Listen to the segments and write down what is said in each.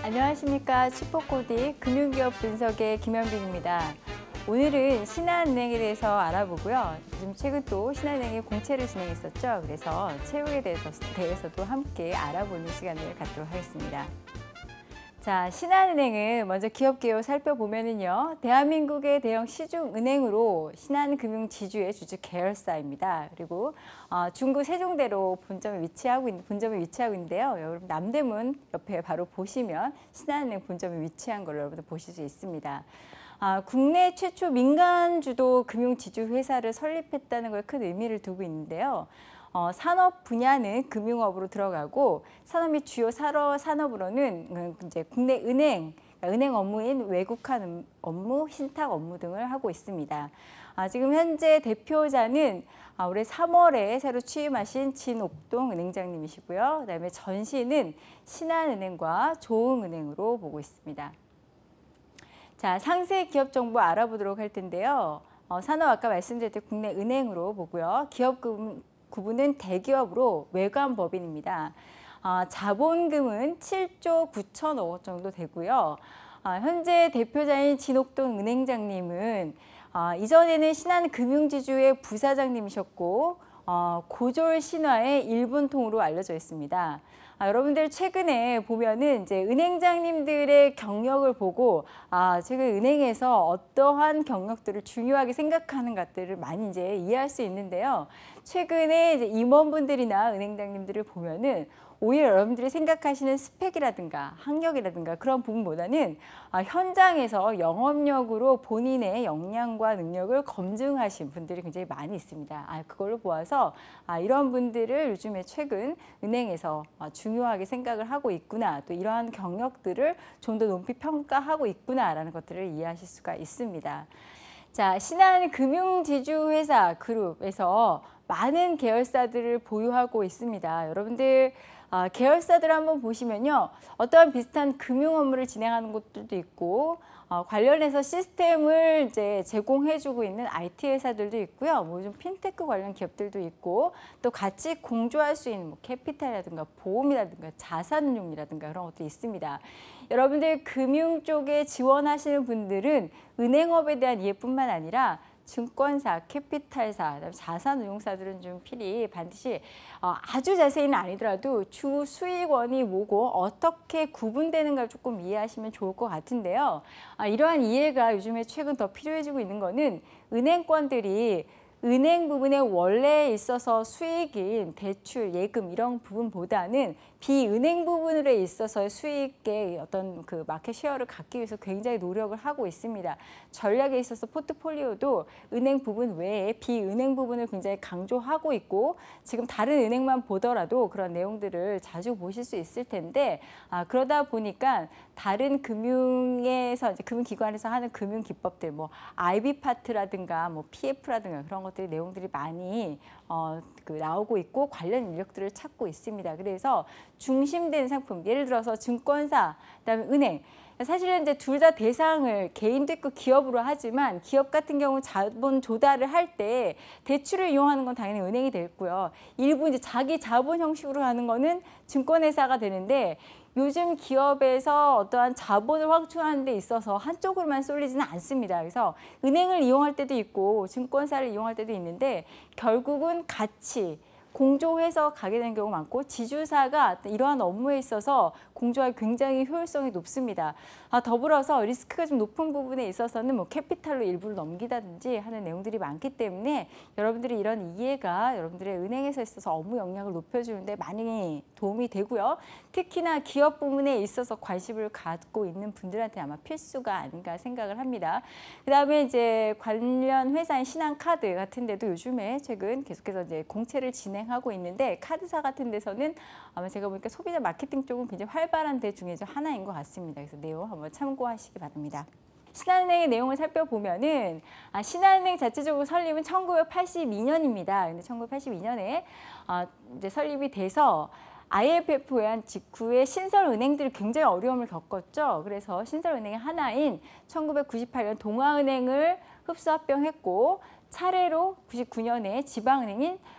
안녕하십니까. 슈퍼코디 금융기업 분석의 김현빈입니다. 오늘은 신한은행에 대해서 알아보고요. 요즘 최근 또 신한은행이 공채를 진행했었죠. 그래서 채용에 대해서도 함께 알아보는 시간을 갖도록 하겠습니다. 자, 신한은행은 먼저 기업 개요 살펴보면은요, 대한민국의 대형 시중은행으로 신한금융지주의 주주 계열사입니다. 그리고 중구 세종대로 본점이 위치하고 있는데요. 여러분 남대문 옆에 바로 보시면 신한은행 본점이 위치한 걸 여러분들 보실 수 있습니다. 국내 최초 민간 주도 금융지주 회사를 설립했다는 걸 큰 의미를 두고 있는데요. 산업 분야는 금융업으로 들어가고 산업 및 주요 산업으로는 이제 국내 은행 업무인 외국한 업무, 신탁 업무 등을 하고 있습니다. 지금 현재 대표자는 올해 3월에 새로 취임하신 진옥동 은행장님이시고요. 그다음에 전시는 신한은행과 조흥은행으로 보고 있습니다. 자, 상세 기업 정보 알아보도록 할 텐데요. 산업 아까 말씀드렸듯이 국내 은행으로 보고요. 기업 구분은 대기업으로 외관법인입니다. 자본금은 7조 9천억 원 정도 되고요. 현재 대표자인 진옥동 은행장님은 이전에는 신한금융지주의 부사장님이셨고 고졸 신화의 일본통으로 알려져 있습니다. 여러분들 최근에 보면은 이제 은행장님들의 경력을 보고 최근 은행에서 어떠한 경력들을 중요하게 생각하는 것들을 많이 이제 이해할 수 있는데요. 최근에 이제 임원분들이나 은행장님들을 보면은 오히려 여러분들이 생각하시는 스펙이라든가 학력이라든가 그런 부분보다는 현장에서 영업력으로 본인의 역량과 능력을 검증하신 분들이 굉장히 많이 있습니다. 그걸로 보아서 이런 분들을 요즘에 최근 은행에서 중요하게 생각을 하고 있구나, 또 이러한 경력들을 좀 더 높이 평가하고 있구나라는 것들을 이해하실 수가 있습니다. 자, 신한금융지주회사 그룹에서 많은 계열사들을 보유하고 있습니다. 여러분들 계열사들 한번 보시면요, 어떠한 비슷한 금융 업무를 진행하는 곳들도 있고 관련해서 시스템을 이제 제공해주고 있는 IT 회사들도 있고요. 뭐 좀 핀테크 관련 기업들도 있고 또 같이 공조할 수 있는 뭐 캐피탈이라든가 보험이라든가 자산운용이라든가 그런 것도 있습니다. 여러분들 금융 쪽에 지원하시는 분들은 은행업에 대한 이해뿐만 아니라 증권사, 캐피탈사, 자산운용사들은 좀 필히 반드시 아주 자세히는 아니더라도 주 수익원이 뭐고 어떻게 구분되는가를 조금 이해하시면 좋을 것 같은데요. 이러한 이해가 요즘에 최근 더 필요해지고 있는 거는 은행권들이 은행 부분에 원래 있어서 수익인 대출, 예금 이런 부분보다는 비은행 부분에 있어서의 수익의 어떤 그 마켓 쉐어를 갖기 위해서 굉장히 노력을 하고 있습니다. 전략에 있어서 포트폴리오도 은행 부분 외에 비은행 부분을 굉장히 강조하고 있고 지금 다른 은행만 보더라도 그런 내용들을 자주 보실 수 있을 텐데 그러다 보니까 다른 금융에서 이제 금융기관에서 하는 금융 기법들 뭐 IB 파트라든가 뭐 PF라든가 그런 것들이 내용들이 많이 나오고 있고 관련 인력들을 찾고 있습니다. 그래서 중심된 상품, 예를 들어서 증권사, 그다음에 은행. 사실은 이제 둘 다 대상을 개인도 있고 기업으로 하지만 기업 같은 경우 자본 조달을 할 때 대출을 이용하는 건 당연히 은행이 되겠고요. 일부 이제 자기 자본 형식으로 하는 거는 증권회사가 되는데 요즘 기업에서 어떠한 자본을 확충하는 데 있어서 한쪽으로만 쏠리지는 않습니다. 그래서 은행을 이용할 때도 있고 증권사를 이용할 때도 있는데 결국은 같이 공조해서 가게 되는 경우가 많고 지주사가 이러한 업무에 있어서 공조할 굉장히 효율성이 높습니다. 더불어서 리스크가 좀 높은 부분에 있어서는 뭐 캐피탈로 일부를 넘기다든지 하는 내용들이 많기 때문에 여러분들이 이런 이해가 여러분들의 은행에서 있어서 업무 역량을 높여주는데 많이 도움이 되고요. 특히나 기업 부분에 있어서 관심을 갖고 있는 분들한테 아마 필수가 아닌가 생각을 합니다. 그다음에 이제 관련 회사인 신한카드 같은 데도 요즘에 최근 계속해서 이제 공채를 진행하고 있는데 카드사 같은 데서는 아마 제가 보니까 소비자 마케팅 쪽은 굉장히 활발한 데 중에 하나인 것 같습니다. 그래서 내용 한번 참고하시기 바랍니다. 신한은행의 내용을 살펴보면은 신한은행 자체적으로 설립은 1982년입니다. 근데 1982년에 이제 설립이 돼서 IMF 외환 직후에 신설은행들이 굉장히 어려움을 겪었죠. 그래서 신설은행의 하나인 1998년 동아은행을 흡수 합병했고 차례로 99년에 지방은행인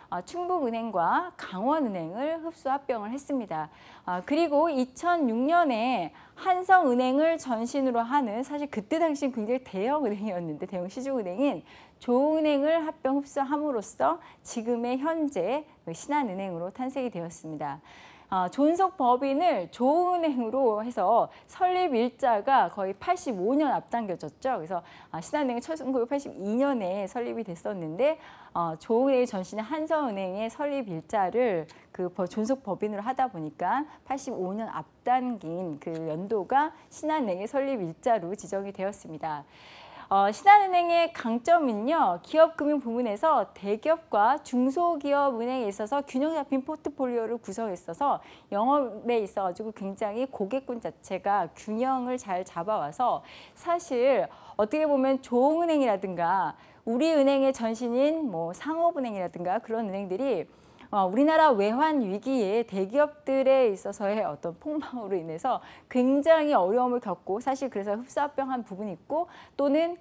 충북은행과 강원은행을 흡수 합병을 했습니다. 그리고 2006년에 한성은행을 전신으로 하는, 사실 그때 당시엔 굉장히 대형 은행이었는데, 대형 시중은행인 조은행을 합병 흡수함으로써 지금의 현재 신한은행으로 탄생이 되었습니다. 존속 법인을 조은행으로 해서 설립 일자가 거의 85년 앞당겨졌죠. 그래서 신한은행은 1982년에 설립이 됐었는데 조은행의 전신인 한성은행의 설립 일자를 그 존속 법인으로 하다 보니까 85년 앞당긴 그 연도가 신한은행의 설립 일자로 지정이 되었습니다. 신한은행의 강점은요, 기업금융 부문에서 대기업과 중소기업은행에 있어서 균형 잡힌 포트폴리오를 구성했어서 영업에 있어가지고 굉장히 고객군 자체가 균형을 잘 잡아와서, 사실 어떻게 보면 조은행이라든가 우리은행의 전신인 뭐 상업은행이라든가 그런 은행들이 우리나라 외환 위기에 대기업들에 있어서의 어떤 폭망으로 인해서 굉장히 어려움을 겪고, 사실 그래서 흡수합병한 부분이 있고, 또는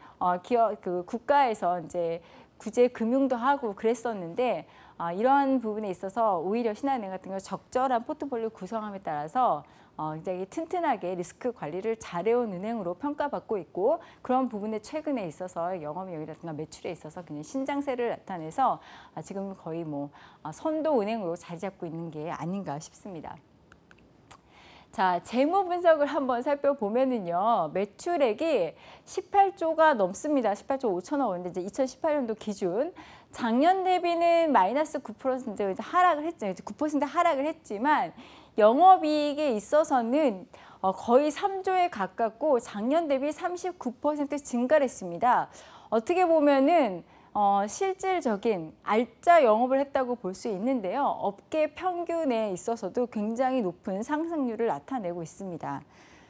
국가에서 이제 구제 금융도 하고 그랬었는데, 이러한 부분에 있어서 오히려 신한은행 같은 경우 적절한 포트폴리오 구성함에 따라서 굉장히 튼튼하게 리스크 관리를 잘해온 은행으로 평가받고 있고, 그런 부분에 최근에 있어서 영업이익이라든가 매출에 있어서 그냥 신장세를 나타내서 지금 거의 뭐 선도 은행으로 자리 잡고 있는 게 아닌가 싶습니다. 자, 재무 분석을 한번 살펴보면은요, 매출액이 18조가 넘습니다. 18조 5천억 원인데, 이제 2018년도 기준 작년 대비는 마이너스 9% 이제 하락을 했죠. 이제 9% 하락을 했지만 영업이익에 있어서는 거의 3조에 가깝고 작년 대비 39% 증가를 했습니다. 어떻게 보면은 실질적인 알짜 영업을 했다고 볼 수 있는데요. 업계 평균에 있어서도 굉장히 높은 상승률을 나타내고 있습니다.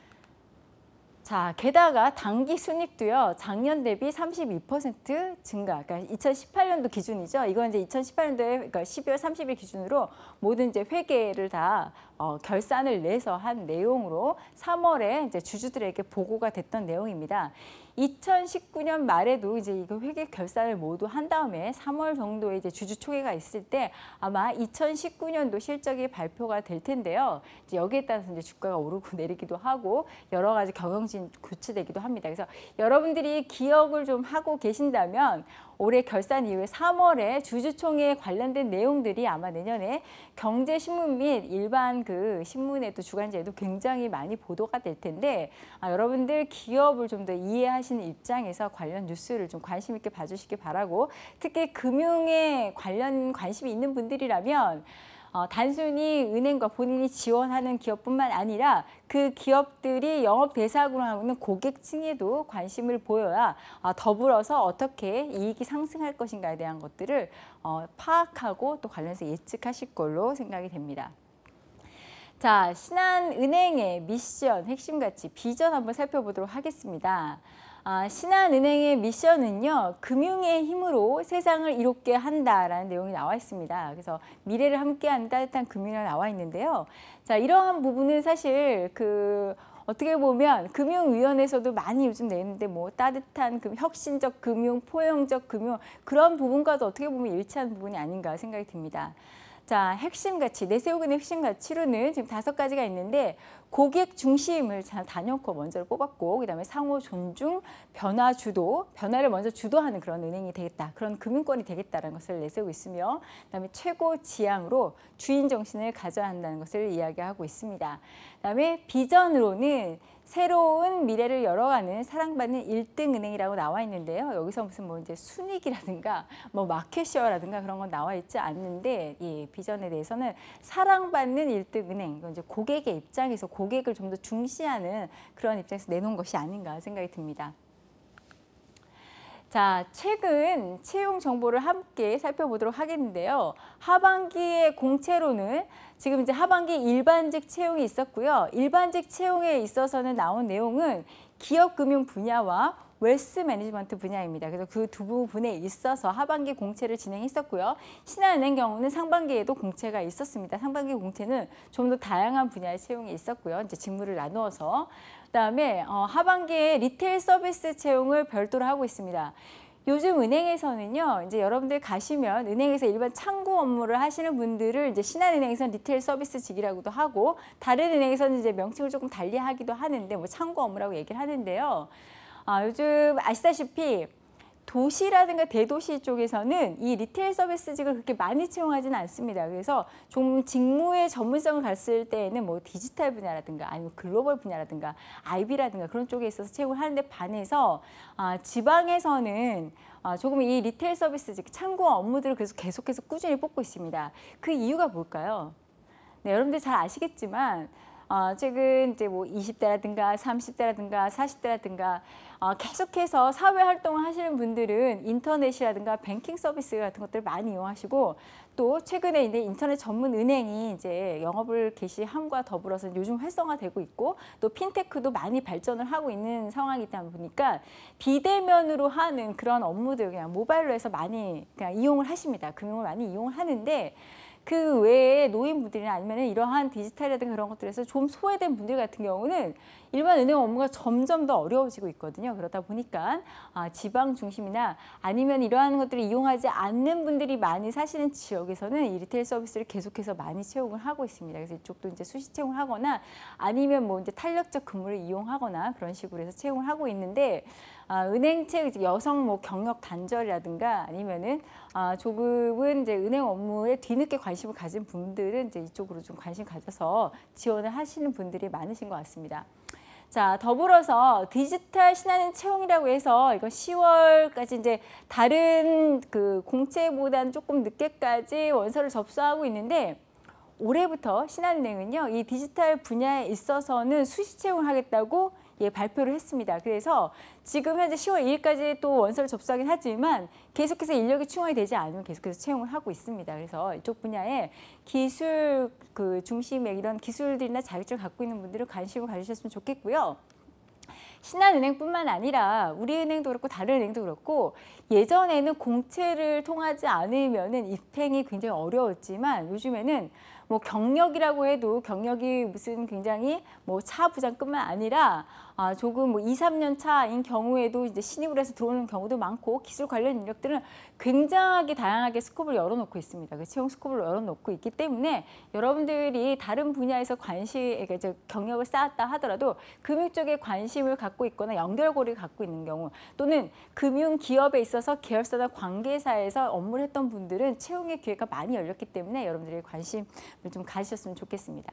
자, 게다가 당기 순이익도요, 작년 대비 32% 증가, 그러니까 2018년도 기준이죠. 이건 이제 2018년도에, 그러니까 12월 30일 기준으로 모든 이제 회계를 다 결산을 내서 한 내용으로 3월에 이제 주주들에게 보고가 됐던 내용입니다. 2019년 말에도 이제 이거 회계 결산을 모두 한 다음에 3월 정도에 이제 주주 초회가 있을 때 아마 2019년도 실적이 발표가 될 텐데요. 이제 여기에 따라서 이제 주가가 오르고 내리기도 하고 여러 가지 경영진 교체되기도 합니다. 그래서 여러분들이 기억을 좀 하고 계신다면 올해 결산 이후에 3월에 주주총회에 관련된 내용들이 아마 내년에 경제신문 및 일반 그 신문에도 주간지에도 굉장히 많이 보도가 될 텐데, 여러분들 기업을 좀 더 이해하시는 입장에서 관련 뉴스를 좀 관심 있게 봐주시기 바라고, 특히 금융에 관심이 있는 분들이라면 단순히 은행과 본인이 지원하는 기업뿐만 아니라 그 기업들이 영업 대상으로 하고 있는 고객층에도 관심을 보여야 더불어서 어떻게 이익이 상승할 것인가에 대한 것들을 파악하고 또 관련해서 예측하실 걸로 생각이 됩니다. 자, 신한은행의 미션, 핵심 가치, 비전 한번 살펴보도록 하겠습니다. 신한은행의 미션은요, 금융의 힘으로 세상을 이롭게 한다라는 내용이 나와 있습니다. 그래서 미래를 함께하는 따뜻한 금융이라고 나와 있는데요. 자, 이러한 부분은 사실 어떻게 보면 금융위원회에서도 많이 요즘 내는데 뭐 따뜻한 혁신적 금융, 포용적 금융, 그런 부분과도 어떻게 보면 일치하는 부분이 아닌가 생각이 듭니다. 자, 핵심 가치, 내세우기는 핵심 가치로는 지금 5가지가 있는데, 고객 중심을 단연코 먼저 뽑았고, 그다음에 상호 존중, 변화 주도, 변화를 먼저 주도하는 그런 은행이 되겠다, 그런 금융권이 되겠다는 것을 내세우고 있으며, 그다음에 최고 지향으로 주인 정신을 가져야 한다는 것을 이야기하고 있습니다. 그다음에 비전으로는 새로운 미래를 열어가는 사랑받는 1등 은행이라고 나와 있는데요. 여기서 무슨 뭐 이제 순이익이라든가 뭐 마켓시어라든가 그런 건 나와 있지 않는데, 이 비전에 대해서는 사랑받는 1등 은행, 이건 이제 고객의 입장에서 고객을 좀 더 중시하는 그런 입장에서 내놓은 것이 아닌가 생각이 듭니다. 자, 최근 채용 정보를 함께 살펴보도록 하겠는데요. 하반기의 공채로는 지금 이제 하반기 일반직 채용이 있었고요. 일반직 채용에 있어서는 나온 내용은 기업금융 분야와 웰스 매니지먼트 분야입니다. 그래서 그 두 부분에 있어서 하반기 공채를 진행했었고요. 신한은행 경우는 상반기에도 공채가 있었습니다. 상반기 공채는 좀 더 다양한 분야의 채용이 있었고요. 이제 직무를 나누어서. 그다음에 하반기에 리테일 서비스 채용을 별도로 하고 있습니다. 요즘 은행에서는요, 이제 여러분들 가시면 은행에서 일반 창구 업무를 하시는 분들을 이제 신한은행에서는 리테일 서비스직이라고도 하고, 다른 은행에서는 이제 명칭을 조금 달리 하기도 하는데, 뭐 창구 업무라고 얘기를 하는데요. 요즘 아시다시피 도시라든가 대도시 쪽에서는 이 리테일 서비스직을 그렇게 많이 채용하지는 않습니다. 그래서 좀 직무의 전문성을 갔을 때에는 뭐 디지털 분야라든가 아니면 글로벌 분야라든가 IB라든가 그런 쪽에 있어서 채용을 하는데 반해서 지방에서는 조금 이 리테일 서비스직 창구 업무들을 계속해서 꾸준히 뽑고 있습니다. 그 이유가 뭘까요? 네, 여러분들 잘 아시겠지만 최근 이제 뭐 20대라든가 30대라든가 40대라든가 계속해서 사회 활동을 하시는 분들은 인터넷이라든가 뱅킹 서비스 같은 것들을 많이 이용하시고, 또 최근에 이제 인터넷 전문 은행이 이제 영업을 개시함과 더불어서 요즘 활성화되고 있고, 또 핀테크도 많이 발전을 하고 있는 상황이다 보니까 비대면으로 하는 그런 업무들 그냥 모바일로 해서 많이 그냥 이용을 하십니다. 금융을 많이 이용을 하는데, 그 외에 노인분들이나 아니면 이러한 디지털이라든가 그런 것들에서 좀 소외된 분들 같은 경우는 일반 은행 업무가 점점 더 어려워지고 있거든요. 그러다 보니까 지방 중심이나 아니면 이러한 것들을 이용하지 않는 분들이 많이 사시는 지역에서는 이 리테일 서비스를 계속해서 많이 채용을 하고 있습니다. 그래서 이쪽도 이제 수시 채용을 하거나 아니면 뭐 이제 탄력적 근무를 이용하거나 그런 식으로 해서 채용을 하고 있는데, 은행채 여성 뭐 경력 단절이라든가 아니면은 조금은 이제 은행 업무에 뒤늦게 관심을 가진 분들은 이제 이쪽으로 좀 관심 가져서 지원을 하시는 분들이 많으신 것 같습니다. 자, 더불어서 디지털 신한은행 채용이라고 해서 이거 10월까지 이제 다른 그 공채보다는 조금 늦게까지 원서를 접수하고 있는데, 올해부터 신한은행은요, 이 디지털 분야에 있어서는 수시 채용을 하겠다고 발표를 했습니다. 그래서 지금 현재 10월 2일까지 또 원서를 접수하긴 하지만 계속해서 인력이 충원이 되지 않으면 계속해서 채용을 하고 있습니다. 그래서 이쪽 분야에 기술 그 중심의 이런 기술들이나 자격증을 갖고 있는 분들은 관심을 가지셨으면 좋겠고요. 신한은행뿐만 아니라 우리은행도 그렇고 다른 은행도 그렇고, 예전에는 공채를 통하지 않으면은 입행이 굉장히 어려웠지만 요즘에는 뭐 경력이라고 해도 경력이 무슨 굉장히 뭐 차부장뿐만 아니라 조금 뭐 2, 3년 차인 경우에도 이제 신입으로 해서 들어오는 경우도 많고, 기술 관련 인력들은 굉장히 다양하게 스코프를 열어놓고 있습니다. 그 채용 스코프를 열어놓고 있기 때문에 여러분들이 다른 분야에서 이제 경력을 쌓았다 하더라도 금융 쪽에 관심을 갖고 있거나 연결고리를 갖고 있는 경우, 또는 금융 기업에 있어서 계열사나 관계사에서 업무를 했던 분들은 채용의 기회가 많이 열렸기 때문에 여러분들이 관심을 좀 가지셨으면 좋겠습니다.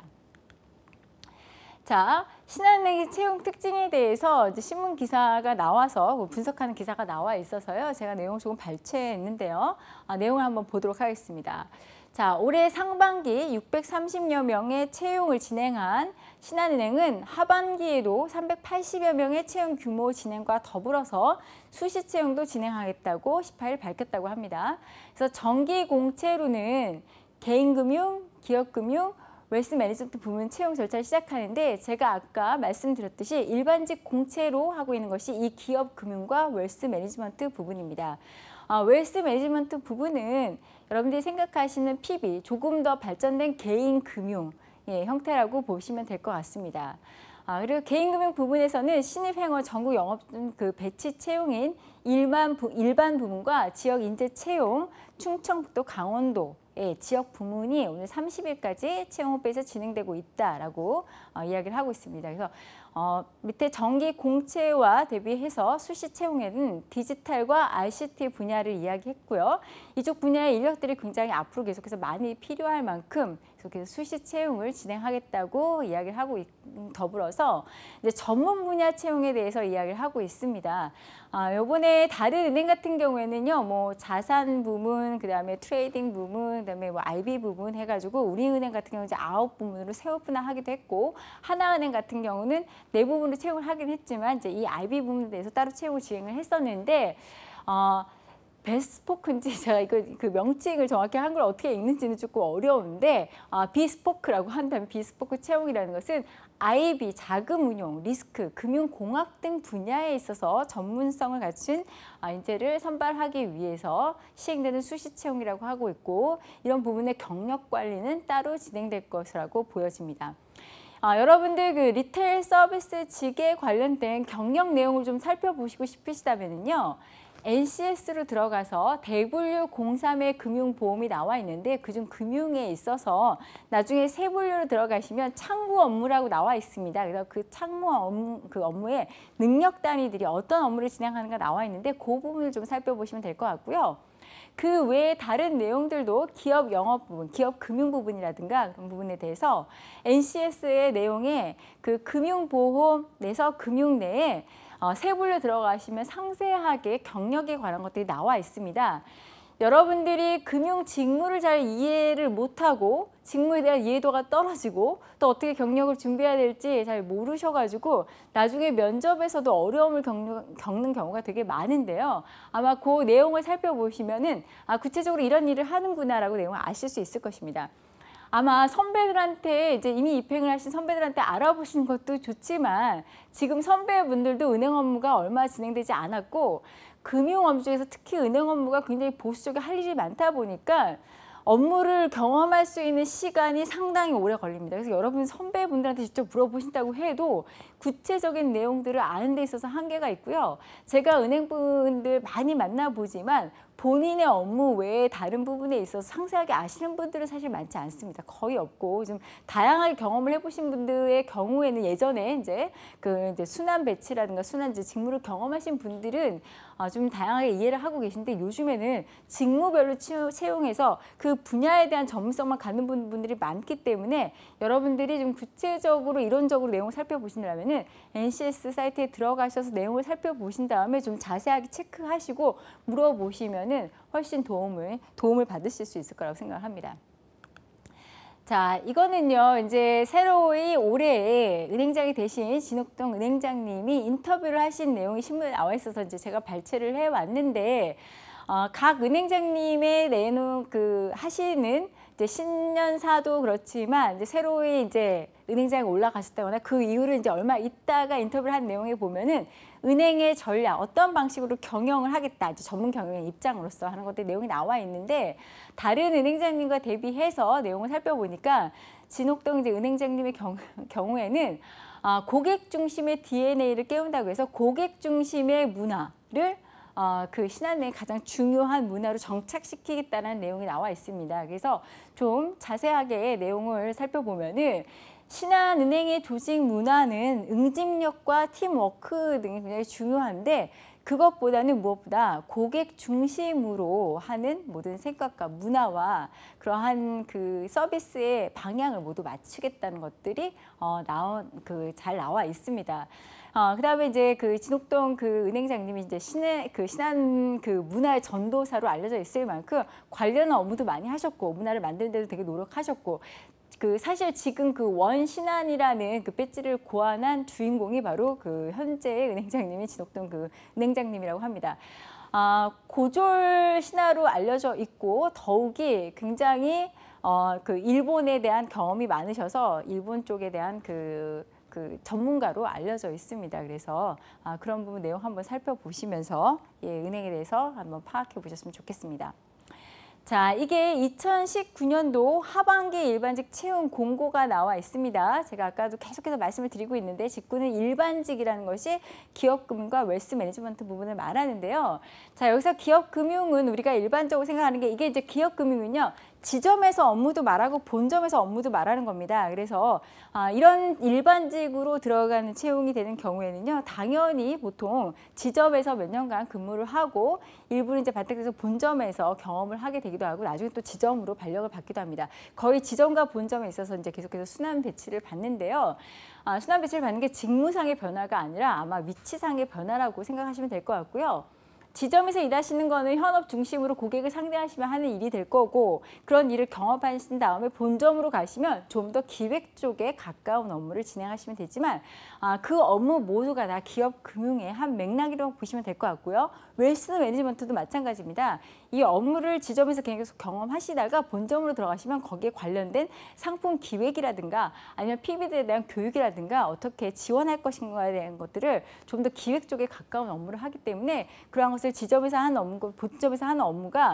자, 신한은행의 채용 특징에 대해서 이제 신문 기사가 나와서 분석하는 기사가 나와 있어서요. 제가 내용을 조금 발췌했는데요. 내용을 한번 보도록 하겠습니다. 자, 올해 상반기 630여 명의 채용을 진행한 신한은행은 하반기에도 380여 명의 채용 규모 진행과 더불어서 수시 채용도 진행하겠다고 18일 밝혔다고 합니다. 그래서 정기 공채로는 개인금융, 기업금융, 웰스 매니지먼트 부문 채용 절차를 시작하는데, 제가 아까 말씀드렸듯이 일반직 공채로 하고 있는 것이 이 기업금융과 웰스 매니지먼트 부분입니다. 웰스 매니지먼트 부분은 여러분들이 생각하시는 PB, 조금 더 발전된 개인금융 형태라고 보시면 될 것 같습니다. 그리고 개인금융 부분에서는 신입행원 전국 영업 그 배치 채용인 일반 부문과 지역 인재 채용, 충청북도, 강원도 지역 부문이 오늘 30일까지 채용 홈페이지에서 진행되고 있다라고 이야기를 하고 있습니다. 그래서 밑에 정기 공채와 대비해서 수시 채용에는 디지털과 ICT 분야를 이야기했고요. 이쪽 분야의 인력들이 굉장히 앞으로 계속해서 많이 필요할 만큼 계속해서 수시 채용을 진행하겠다고 이야기를 하고 더불어서 이제 전문 분야 채용에 대해서 이야기를 하고 있습니다. 요번에 다른 은행 같은 경우에는요, 뭐 자산 부문, 그다음에 트레이딩 부문, 그다음에 뭐 IB 부문 해가지고 우리은행 같은 경우는 이제 9부문으로 세분화하기도 했고, 하나은행 같은 경우는 4부문으로 채용을 하긴 했지만 이제 이 IB 부문에 대해서 따로 채용을 진행을 했었는데, 베스포크인지 제가 그 명칭을 정확히 한글로 어떻게 읽는지는 조금 어려운데, 비스포크라고 한다면 비스포크 채용이라는 것은 IB, 자금운용, 리스크, 금융공학 등 분야에 있어서 전문성을 갖춘 인재를 선발하기 위해서 시행되는 수시 채용이라고 하고 있고, 이런 부분의 경력 관리는 따로 진행될 것이라고 보여집니다. 여러분들 그 리테일 서비스직에 관련된 경력 내용을 좀 살펴보시고 싶으시다면요, NCS로 들어가서 대분류 03의 금융보험이 나와 있는데 그중 금융에 있어서 나중에 세분류로 들어가시면 창구 업무라고 나와 있습니다. 그래서 그 창구 업무, 그 업무의 능력 단위들이 어떤 업무를 진행하는가 나와 있는데 그 부분을 좀 살펴보시면 될 것 같고요. 그 외에 다른 내용들도 기업 영업 부분, 기업 금융 부분이라든가 그런 부분에 대해서 NCS의 내용에 그 금융보험에서 금융 내에 세분류 들어가시면 상세하게 경력에 관한 것들이 나와 있습니다. 여러분들이 금융 직무를 잘 이해를 못하고 직무에 대한 이해도가 떨어지고 또 어떻게 경력을 준비해야 될지 잘 모르셔가지고 나중에 면접에서도 어려움을 겪는 경우가 되게 많은데요. 아마 그 내용을 살펴보시면은 구체적으로 이런 일을 하는구나라고 내용을 아실 수 있을 것입니다. 아마 선배들한테 이제 이미 입행을 하신 선배들한테 알아보시는 것도 좋지만 지금 선배분들도 은행 업무가 얼마 진행되지 않았고 금융 업무 중에서 특히 은행 업무가 굉장히 보수적에 할 일이 많다 보니까 업무를 경험할 수 있는 시간이 상당히 오래 걸립니다. 그래서 여러분 선배분들한테 직접 물어보신다고 해도 구체적인 내용들을 아는 데 있어서 한계가 있고요. 제가 은행분들 많이 만나보지만 본인의 업무 외에 다른 부분에 있어서 상세하게 아시는 분들은 사실 많지 않습니다. 거의 없고 좀 다양하게 경험을 해보신 분들의 경우에는 예전에 이제 순환 배치라든가 순환 직무를 경험하신 분들은 좀 다양하게 이해를 하고 계신데 요즘에는 직무별로 채용해서 그 분야에 대한 전문성만 갖는 분들이 많기 때문에 여러분들이 좀 구체적으로 이론적으로 내용을 살펴보신다면은 NCS 사이트에 들어가셔서 내용을 살펴보신 다음에 좀 자세하게 체크하시고 물어보시면은 훨씬 도움을 받으실 수 있을 거라고 생각합니다. 자, 이거는요, 이제 새로이 올해에 은행장이 되신 진옥동 은행장님이 인터뷰를 하신 내용이 신문에 나와 있어서 이제 제가 발췌를 해왔는데, 각 은행장님의 내놓은 하시는 이제 신년사도 그렇지만 이제 새로이 이제 은행장에 올라가셨다거나 그 이후로 이제 얼마 있다가 인터뷰를 한 내용에 보면은 은행의 전략, 어떤 방식으로 경영을 하겠다, 이제 전문 경영의 입장으로서 하는 것들 내용이 나와 있는데 다른 은행장님과 대비해서 내용을 살펴보니까 진옥동 이제 은행장님의 경우에는 고객 중심의 DNA를 깨운다고 해서 고객 중심의 문화를 신한은행의 가장 중요한 문화로 정착시키겠다는 내용이 나와 있습니다. 그래서 좀 자세하게 내용을 살펴보면은 신한은행의 조직 문화는 응집력과 팀워크 등이 굉장히 중요한데 그것보다는 무엇보다 고객 중심으로 하는 모든 생각과 문화와 그러한 서비스의 방향을 모두 맞추겠다는 것들이 잘 나와 있습니다. 그다음에 이제 진옥동 은행장님이 이제 신한 문화의 전도사로 알려져 있을 만큼 관련한 업무도 많이 하셨고 문화를 만드는 데도 되게 노력하셨고 사실 지금 원 신한이라는 배지를 고안한 주인공이 바로 현재의 은행장님이 진옥동 은행장님이라고 합니다. 고졸 신하로 알려져 있고 더욱이 굉장히 일본에 대한 경험이 많으셔서 일본 쪽에 대한 전문가로 알려져 있습니다. 그래서 그런 부분 내용 한번 살펴보시면서 은행에 대해서 한번 파악해 보셨으면 좋겠습니다. 자, 이게 2019년도 하반기 일반직 채용 공고가 나와 있습니다. 제가 아까도 계속해서 말씀을 드리고 있는데 직구는 일반직이라는 것이 기업금융과 웰스 매니지먼트 부분을 말하는데요. 자, 여기서 기업금융은 우리가 일반적으로 생각하는 게 이게 이제 기업금융은요. 지점에서 업무도 말하고 본점에서 업무도 말하는 겁니다. 그래서 이런 일반직으로 들어가는 채용이 되는 경우에는요. 당연히 보통 지점에서 몇 년간 근무를 하고 일부는 이제 발탁돼서 본점에서 경험을 하게 되기도 하고 나중에 또 지점으로 발령을 받기도 합니다. 거의 지점과 본점에 있어서 이제 계속해서 순환 배치를 받는데요. 순환 배치를 받는 게 직무상의 변화가 아니라 아마 위치상의 변화라고 생각하시면 될 것 같고요. 지점에서 일하시는 거는 현업 중심으로 고객을 상대하시면 하는 일이 될 거고 그런 일을 경험하신 다음에 본점으로 가시면 좀 더 기획 쪽에 가까운 업무를 진행하시면 되지만 그 업무 모두가 다 기업 금융의 한 맥락이라고 보시면 될 것 같고요. 웰스 매니지먼트도 마찬가지입니다. 이 업무를 지점에서 계속 경험하시다가 본점으로 들어가시면 거기에 관련된 상품 기획이라든가 아니면 PB들에 대한 교육이라든가 어떻게 지원할 것인가에 대한 것들을 좀 더 기획 쪽에 가까운 업무를 하기 때문에 그러한 것을 지점에서 하는 업무가 본점에서 하는 업무가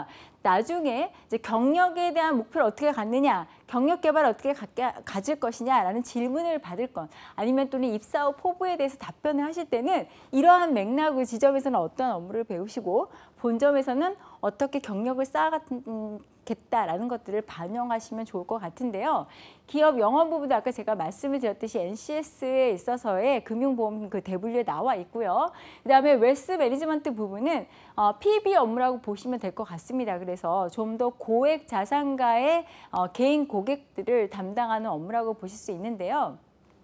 나중에 이제 경력에 대한 목표를 어떻게 갖느냐, 경력 개발을 어떻게 가질 것이냐라는 질문을 받을 건, 아니면 또는 입사 후 포부에 대해서 답변을 하실 때는 이러한 맥락의 지점에서는 어떤 업무를 배우시고 본점에서는 어떻게 경력을 쌓아가겠다라는 것들을 반영하시면 좋을 것 같은데요. 기업 영업 부분도 아까 제가 말씀을 드렸듯이 NCS에 있어서의 금융보험 그 대분류에 나와 있고요. 그다음에 웨스 매니지먼트 부분은 PB 업무라고 보시면 될 것 같습니다. 그래서 좀 더 고액 자산가의 개인 고객들을 담당하는 업무라고 보실 수 있는데요.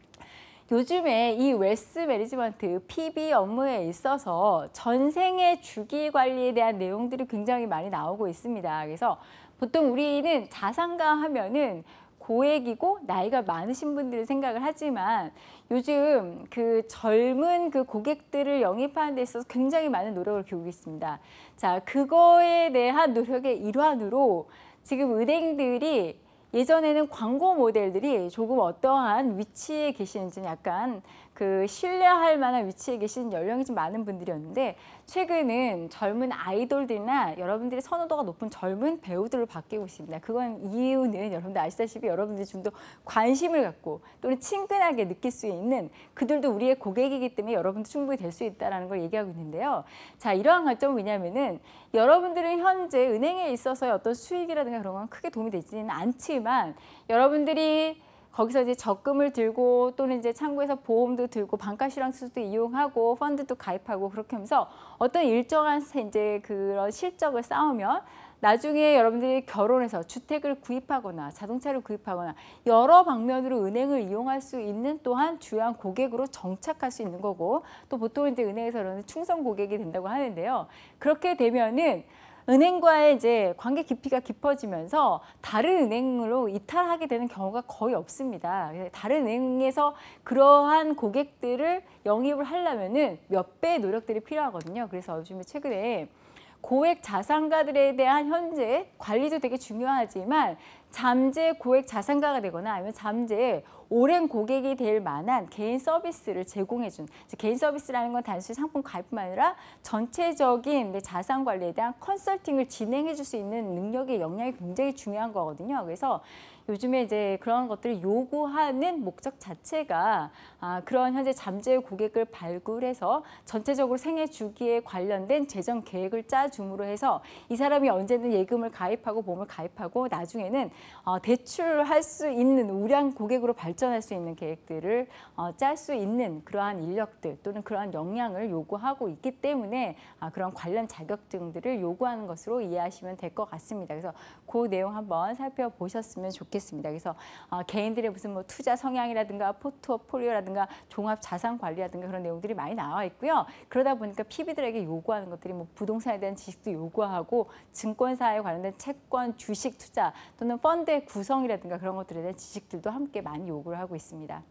요즘에 이 웨스 매니지먼트 PB 업무에 있어서 전생의 주기 관리에 대한 내용들이 굉장히 많이 나오고 있습니다. 그래서 보통 우리는 자산가 하면은 고액이고 나이가 많으신 분들을 생각을 하지만 요즘 그 젊은 그 고객들을 영입하는 데 있어서 굉장히 많은 노력을 기울이고 있습니다. 자, 그거에 대한 노력의 일환으로 지금 은행들이 예전에는 광고 모델들이 조금 어떠한 위치에 계시는지 약간 그 신뢰할 만한 위치에 계신 연령이 좀 많은 분들이었는데 최근은 젊은 아이돌들이나 여러분들의 선호도가 높은 젊은 배우들로 바뀌고 있습니다. 그건 이유는 여러분들 아시다시피 여러분들이 좀 더 관심을 갖고 또는 친근하게 느낄 수 있는 그들도 우리의 고객이기 때문에 여러분도 충분히 될 수 있다는 걸 얘기하고 있는데요. 자, 이러한 관점은 뭐냐면은 여러분들은 현재 은행에 있어서의 어떤 수익이라든가 그런 건 크게 도움이 되지는 않지만 여러분들이 거기서 이제 적금을 들고 또는 이제 창구에서 보험도 들고 반가시랑스도 이용하고 펀드도 가입하고 그렇게 하면서 어떤 일정한 이제 그런 실적을 쌓으면 나중에 여러분들이 결혼해서 주택을 구입하거나 자동차를 구입하거나 여러 방면으로 은행을 이용할 수 있는 또한 주요한 고객으로 정착할 수 있는 거고 또 보통 이제 은행에서는 충성 고객이 된다고 하는데요. 그렇게 되면은 은행과의 이제 관계 깊이가 깊어지면서 다른 은행으로 이탈하게 되는 경우가 거의 없습니다. 다른 은행에서 그러한 고객들을 영입을 하려면은 몇 배의 노력들이 필요하거든요. 그래서 요즘에 최근에 고액 자산가들에 대한 현재 관리도 되게 중요하지만 잠재 고액 자산가가 되거나 아니면 잠재 오랜 고객이 될 만한 개인 서비스를 제공해준, 개인 서비스라는 건 단순히 상품 가입뿐만 아니라 전체적인 자산 관리에 대한 컨설팅을 진행해 줄 수 있는 능력의 역량이 굉장히 중요한 거거든요. 그래서 요즘에 이제 그런 것들을 요구하는 목적 자체가 그런 현재 잠재 고객을 발굴해서 전체적으로 생애 주기에 관련된 재정 계획을 짜줌으로 해서 이 사람이 언제든 예금을 가입하고 보험을 가입하고 나중에는 대출할 수 있는 우량 고객으로 발전할 수 있는 계획들을 짤 수 있는 그러한 인력들 또는 그러한 역량을 요구하고 있기 때문에 그런 관련 자격증들을 요구하는 것으로 이해하시면 될 것 같습니다. 그래서 그 내용 한번 살펴보셨으면 좋겠습니다. 그래서 개인들의 무슨 뭐 투자 성향이라든가 포트폴리오라든가 종합 자산 관리라든가 그런 내용들이 많이 나와 있고요. 그러다 보니까 PB들에게 요구하는 것들이 뭐 부동산에 대한 지식도 요구하고 증권사에 관련된 채권, 주식 투자 또는 펀드의 구성이라든가 그런 것들에 대한 지식들도 함께 많이 요구를 하고 있습니다.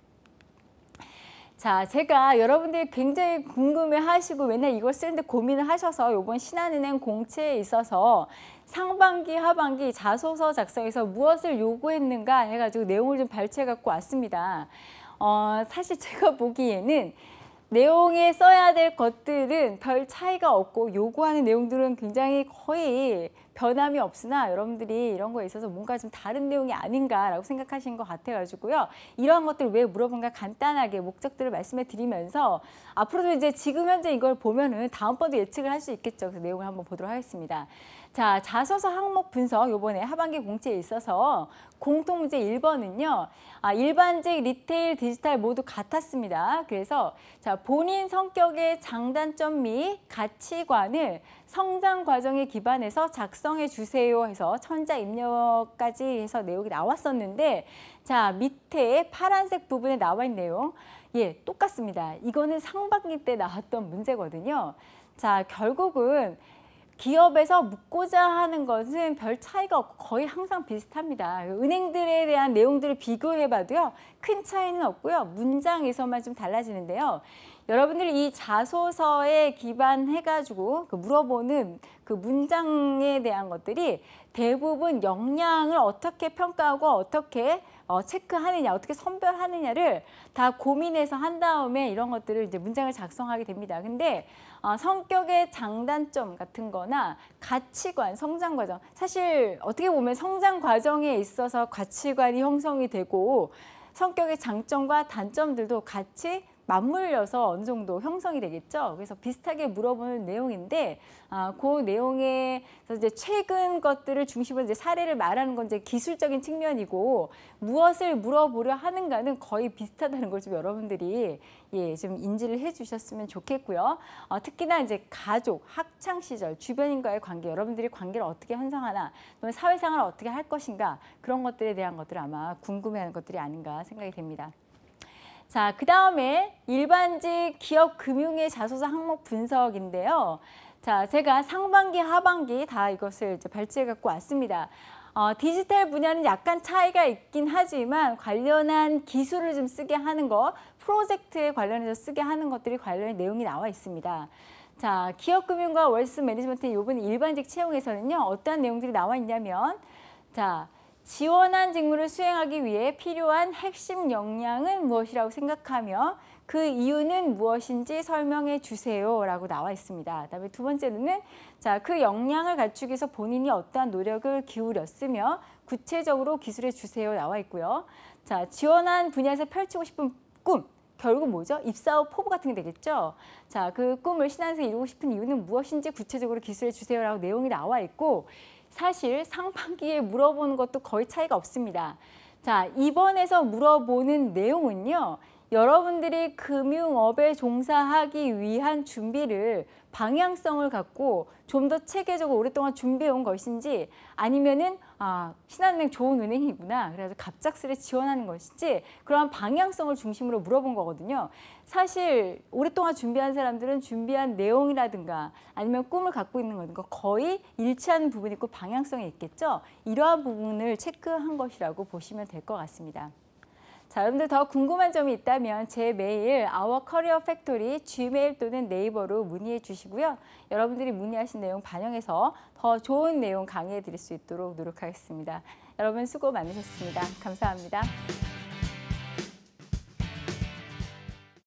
자, 제가 여러분들이 굉장히 궁금해하시고 맨날 이걸 쓰는데 고민을 하셔서 이번 신한은행 공채에 있어서 상반기, 하반기 자소서 작성에서 무엇을 요구했는가 해가지고 내용을 좀 발췌해 갖고 왔습니다. 사실 제가 보기에는 내용에 써야 될 것들은 별 차이가 없고 요구하는 내용들은 굉장히 거의 변함이 없으나 여러분들이 이런 거에 있어서 뭔가 좀 다른 내용이 아닌가라고 생각하신 것 같아가지고요. 이러한 것들을 왜 물어본가 간단하게 목적들을 말씀해 드리면서 앞으로도 이제 지금 현재 이걸 보면은 다음번도 예측을 할 수 있겠죠. 그래서 내용을 한번 보도록 하겠습니다. 자, 자소서 항목 분석 요번에 하반기 공채에 있어서 공통문제 1번은요. 일반직, 리테일, 디지털 모두 같았습니다. 그래서 자, 본인 성격의 장단점 및 가치관을 성장 과정에 기반해서 작성해 주세요 해서 천자 입력까지 해서 내용이 나왔었는데 자, 밑에 파란색 부분에 나와 있는 내용 예, 똑같습니다. 이거는 상반기 때 나왔던 문제거든요. 자, 결국은 기업에서 묻고자 하는 것은 별 차이가 없고 거의 항상 비슷합니다. 은행들에 대한 내용들을 비교해봐도요. 큰 차이는 없고요. 문장에서만 좀 달라지는데요. 여러분들이 이 자소서에 기반해가지고 물어보는 그 문장에 대한 것들이 대부분 역량을 어떻게 평가하고 어떻게 체크하느냐, 어떻게 선별하느냐를 다 고민해서 한 다음에 이런 것들을 이제 문장을 작성하게 됩니다. 근데 성격의 장단점 같은 거나 가치관, 성장 과정, 사실 어떻게 보면 성장 과정에 있어서 가치관이 형성이 되고 성격의 장점과 단점들도 같이 맞물려서 어느 정도 형성이 되겠죠. 그래서 비슷하게 물어보는 내용인데 그 내용에서 이제 최근 것들을 중심으로 이제 사례를 말하는 건 이제 기술적인 측면이고 무엇을 물어보려 하는가는 거의 비슷하다는 걸 좀 여러분들이 좀 인지를 해주셨으면 좋겠고요. 특히나 이제 가족, 학창 시절, 주변인과의 관계, 여러분들이 관계를 어떻게 형성하나, 또는 사회생활을 어떻게 할 것인가 그런 것들에 대한 것들 아마 궁금해하는 것들이 아닌가 생각이 됩니다. 자, 그 다음에 일반직 기업 금융의 자소서 항목 분석인데요. 자, 제가 상반기, 하반기 다 이것을 이제 발췌해 갖고 왔습니다. 디지털 분야는 약간 차이가 있긴 하지만 관련한 기술을 좀 쓰게 하는 거, 프로젝트에 관련해서 쓰게 하는 것들이 관련된 내용이 나와 있습니다. 자, 기업금융과 월스 매니지먼트 이번 일반직 채용에서는요, 어떠한 내용들이 나와 있냐면, 자, 지원한 직무를 수행하기 위해 필요한 핵심 역량은 무엇이라고 생각하며 그 이유는 무엇인지 설명해 주세요 라고 나와 있습니다. 그다음에 두 번째로는 자, 그 역량을 갖추기 위해서 본인이 어떠한 노력을 기울였으며 구체적으로 기술해 주세요 나와 있고요. 자, 지원한 분야에서 펼치고 싶은 꿈. 결국 뭐죠? 입사 후 포부 같은 게 되겠죠. 자, 그 꿈을 신한에서 이루고 싶은 이유는 무엇인지 구체적으로 기술해 주세요라고 내용이 나와 있고 사실 상반기에 물어보는 것도 거의 차이가 없습니다. 자, 이번에서 물어보는 내용은요. 여러분들이 금융업에 종사하기 위한 준비를 방향성을 갖고 좀 더 체계적으로 오랫동안 준비해온 것인지 아니면은 신한은행 좋은 은행이구나 그래서 갑작스레 지원하는 것인지 그런 방향성을 중심으로 물어본 거거든요. 사실 오랫동안 준비한 사람들은 준비한 내용이라든가 아니면 꿈을 갖고 있는 거든가 거의 일치하는 부분이 있고 방향성이 있겠죠. 이러한 부분을 체크한 것이라고 보시면 될 것 같습니다. 자, 여러분들 더 궁금한 점이 있다면 제 메일 Our Career Factory Gmail 또는 네이버로 문의해 주시고요. 여러분들이 문의하신 내용 반영해서 더 좋은 내용 강의해 드릴 수 있도록 노력하겠습니다. 여러분 수고 많으셨습니다. 감사합니다.